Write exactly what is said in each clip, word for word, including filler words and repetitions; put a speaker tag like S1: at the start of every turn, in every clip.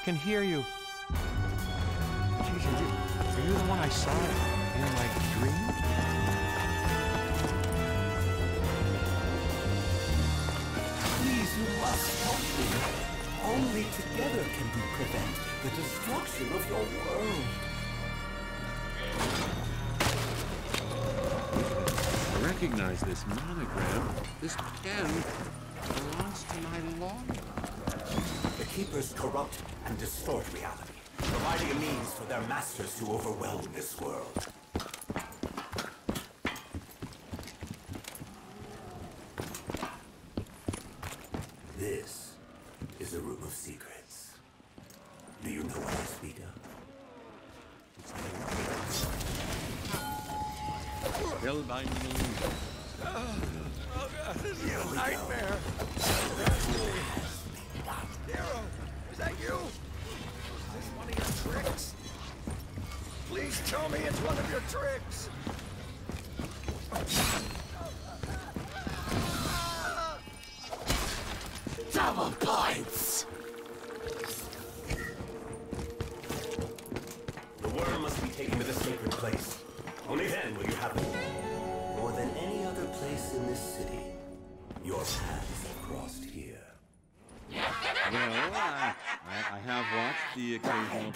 S1: can hear you. Jeez, are you, are you the one I saw in my dream?
S2: Please, you must help me. Only together can we prevent the destruction of your world.
S1: I recognize this monogram. This pen belongs to my lawyer.
S2: The Keepers corrupt and distort reality, providing a means for their masters to overwhelm this world. This is a room of secrets. Do you know what I speak of?
S1: Spellbinding.
S3: Oh, God, this is a nightmare. Nero, is that you? Is this one of your tricks? Please tell me it's one of your tricks.
S2: Double points! The worm must be taken to the sacred place. Only then will you have it. More than any other place in this city, your paths have crossed here.
S1: Well, I, I, I have watched the occasional...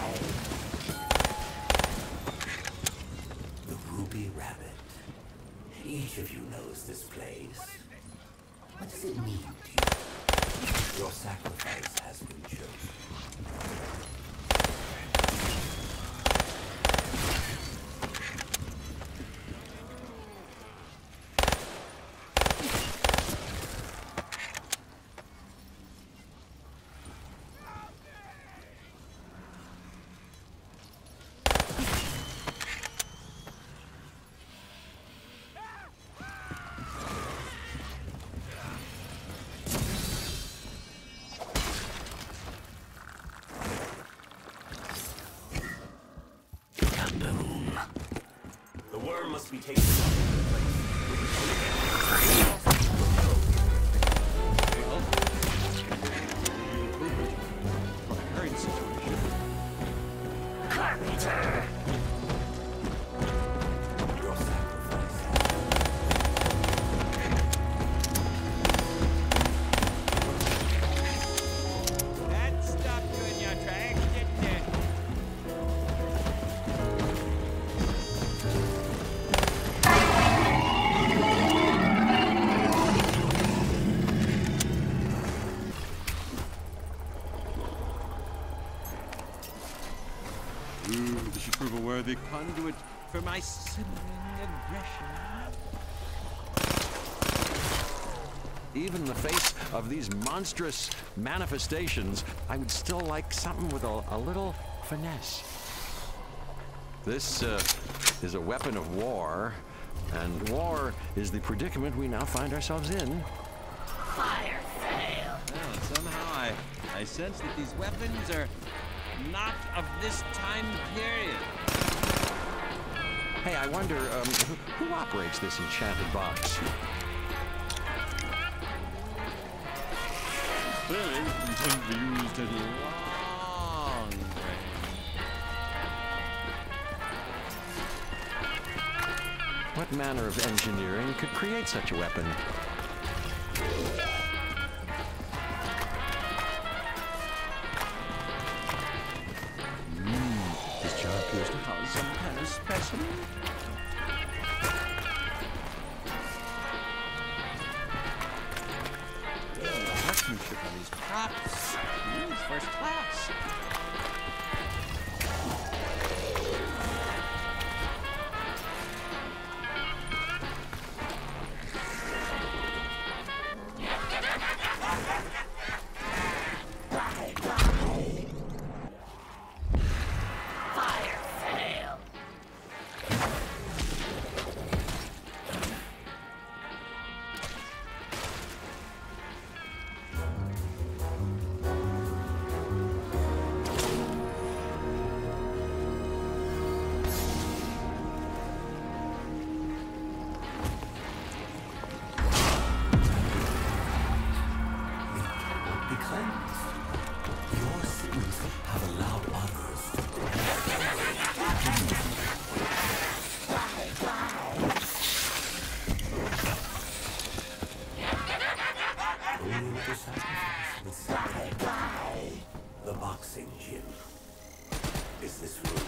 S2: The Ruby Rabbit. Each of you knows this place. What does it mean to you? Your sacrifice has been chosen. The worm must be taken to the place.
S1: Current situation.
S2: Carpenter! Your sacrifice.
S4: That stopped you in your tracks, didn't it?
S1: Ooh, this should prove a worthy conduit for my simmering aggression. Even in the face of these monstrous manifestations, I would still like something with a, a little finesse. This uh, is a weapon of war, and war is the predicament we now find ourselves in.
S4: Fire fail.
S1: Well, somehow I, I sense that these weapons are not of this time period. Hey, I wonder, um, who, who operates this enchanted box? Clearly, intended to be used at long range. What manner of engineering could create such a weapon? Appears to house some kind of specimen. The workmanship on these props is first class.
S2: Saint Jim. Is this room?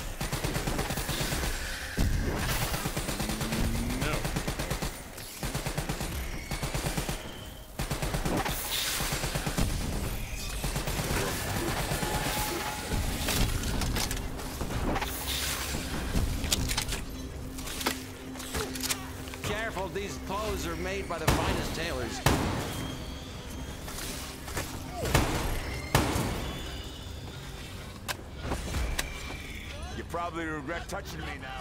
S1: No. Careful, these clothes are made by the finest tailors.
S3: You probably regret touching me now.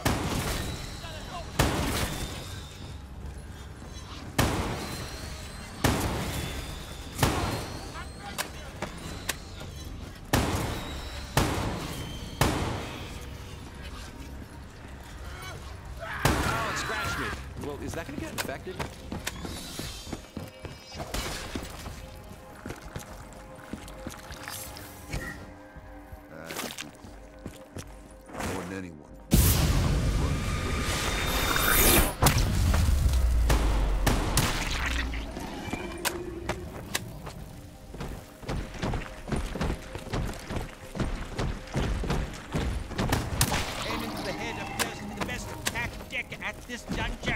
S1: Oh, it scratched me. Well, is that gonna get infected?
S3: More than anyone.
S4: Aiming for the head appears to be the best tactic at this juncture.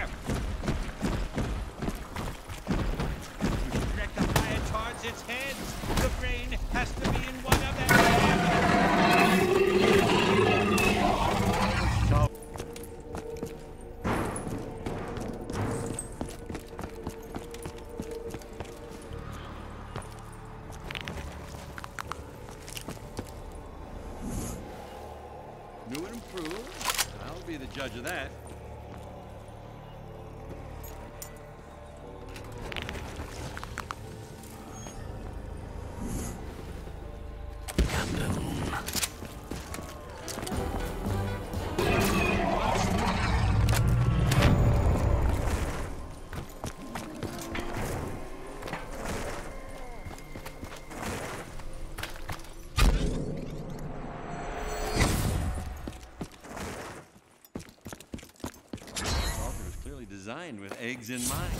S4: Direct the fire towards its head. The brain has to be in one of them.
S1: New and improved. I'll be the judge of that. Walter was clearly designed with eggs in mind.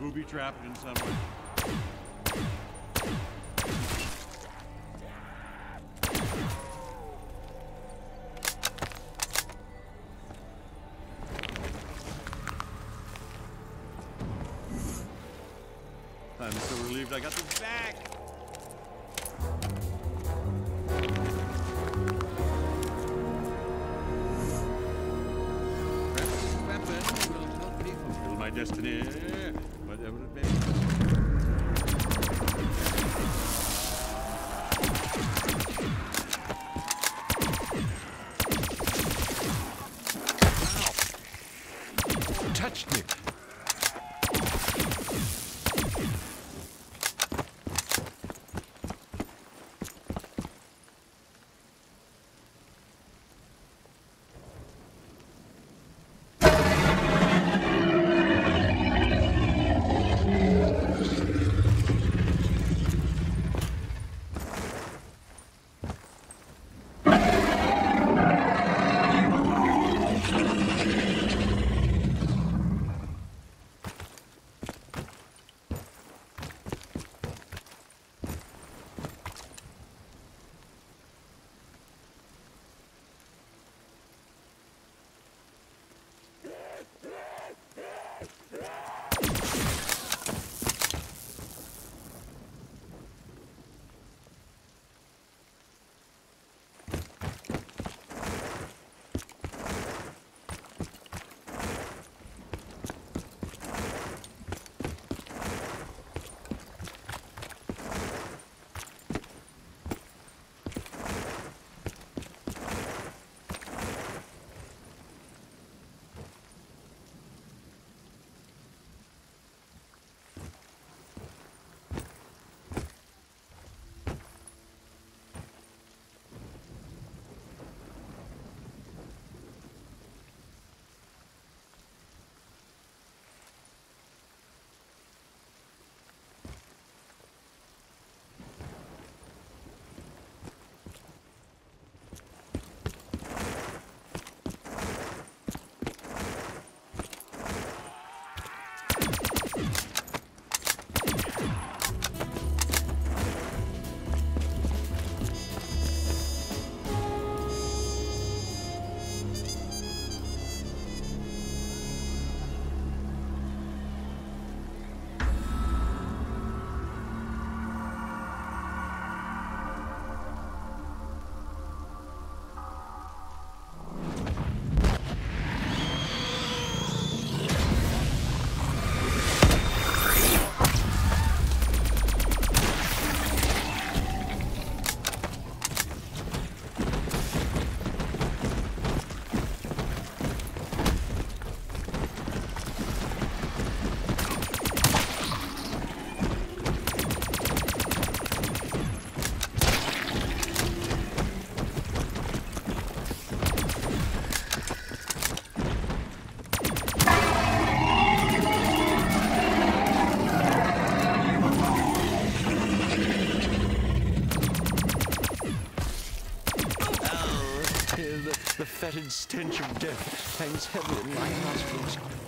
S1: booby-trapped in some way. I'm so relieved I got this back. Perhaps this weapon will help me fulfill my destiny, whatever it may be. Ow! Touched me. The fetid stench of death hangs heavy in my nostrils.